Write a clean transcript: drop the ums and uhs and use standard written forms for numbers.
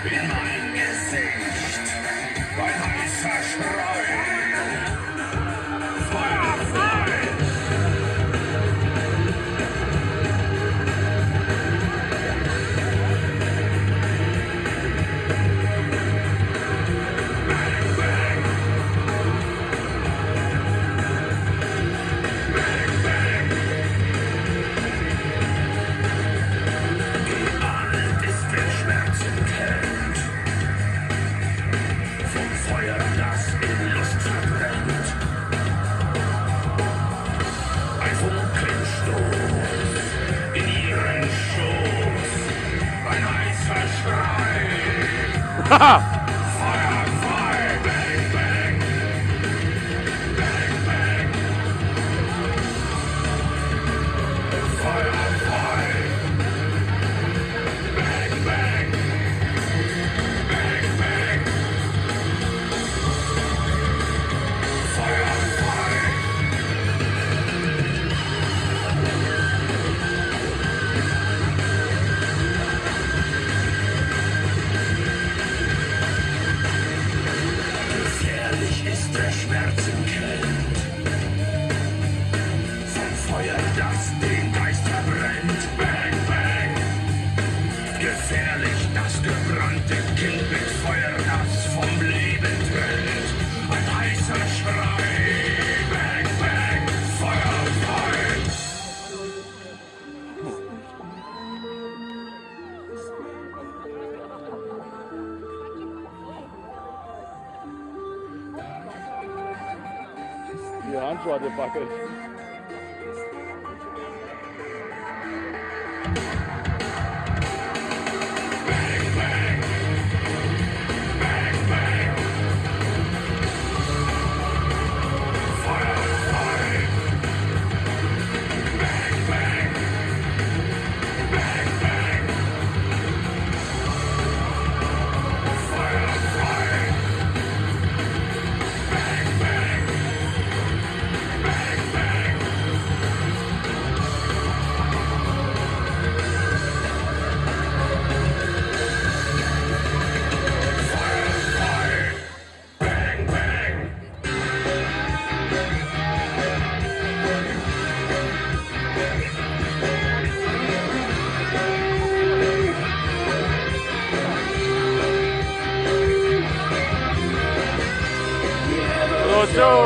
in mein Gesicht, ein heißer Schrei. Feuer frei. Haha! Feuer frei, bang, bang. Bang, bang. Feuer frei. Bang, bang. Bang, bang. Feuer frei. Gefährlich ist der Schmerzenkind. Vom Feuer, das den Geist verbrennt. Bang, bang. Gefährlich das gebrannte Kind mit Feuer, das vom Leben trennt. Ein heißer Schrei. Bang, bang. Feuer frei. Die Handschuhe hat gewackelt. Bang, bang. Bang, bang. Feuer frei. Bang, bang. Bang, bang. Feuer frei. Bang, bang. Bang, bang. Feuer frei. Bang, bang. So, so.